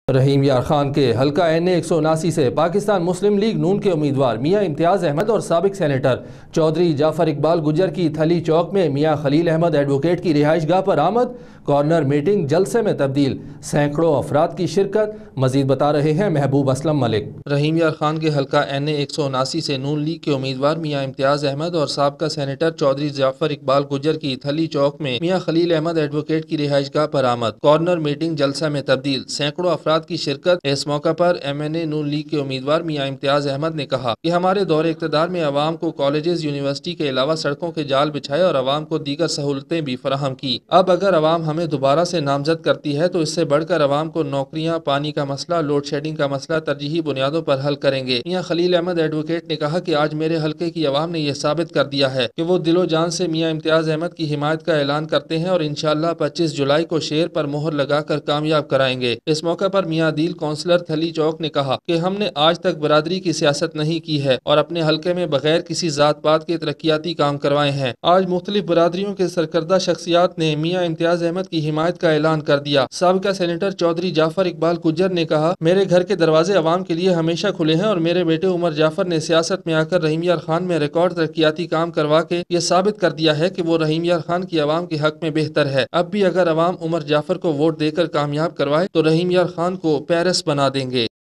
رحیم یار خان کے حلقہ این اے 179 سے پاکستان مسلم لیگ نون کے امیدوار میاں امتیاز احمد اور سابق سینیٹر چودھری جعفر اقبال گجر کی تھلی چوک میں میاں خلیل احمد ایڈوکیٹ کی رہائش گاہ پر آمد، کارنر میٹنگ جلسے میں تبدیل، سینکڑوں افراد کی شرکت۔ مزید بتا رہے ہیں محبوب اسلم ملک۔ رحیم یار خان کے حلقہ این اے 179 سے نون لیگ کے امیدوار میاں امتیاز احمد اور سابقہ سینیٹر چودھری جعفر اقبال گجر کی تھلی چوک میں میاں خلیل احمد ایڈوکیٹ کی رہائش گاہ پر آمد، کارنر میٹنگ جلسہ میں تبدیل، سینکڑوں افراد کی شرکت۔ اس موقع پر M N A Noon league کے امیدوار میاں امتیاز احمد نے کہا کہ ہمارے دور اقتدار میں عوام کو کالجز، یونیورسٹی کے علاوہ سڑکوں کے جال بچھائے اور عوام کو دیگر سہولتیں بھی فراہم کی۔ اب اگر عوام ہمیں دوبارہ سے نامزد کرتی ہے تو اس سے بڑھ کر عوام کو نوکریاں، پانی کا مسئلہ، لوڈ شیڈنگ کا مسئلہ ترجیحی بنیادوں پر حل کریں گے۔ میاں خلیل احمد ایڈوکیٹ نے کہا کہ آج میرے حلقے کی عوام نے یہ ثابت کر دیا ہے کہ وہ دل و جان سے میاں امتیاز احمد کی حمایت کا اعلان کرتے ہیں اور انشاءاللہ 25 جولائی کو شیر پر مہر لگا کر کامیاب کرائیں گے۔ اس موقع پر میاں عدیل کونسلر تھلی چوک نے کہا کہ ہم نے آج تک برادری کی سیاست نہیں کی ہے اور اپنے حلقے میں بغیر کسی ذات پات کے ترقیاتی کام کروائے ہیں۔ آج مختلف برادریوں کے سرکردہ شخصیات نے میاں امتیاز احمد کی حمایت کا اعلان کر دیا۔ سابقہ سینیٹر چودھری جعفر اقبال گجر نے کہا، میرے گھر کے دروازے عوام کے لیے ہمیشہ کھلے ہیں اور میرے بیٹے عمر جعفر نے سیاست میں آ کر رحیم یار خان میں ریکارڈ ترقیاتی کام کروا کے یہ ثابت کر دیا ہے کہ وہ رحیم یار خان کی عوام کے حق میں بہتر ہے۔ اب بھی اگر عوام عمر جعفر کو ووٹ دے کر کامیاب کروائے تو رحیم یار خان کو پیرس بنا دیں گے۔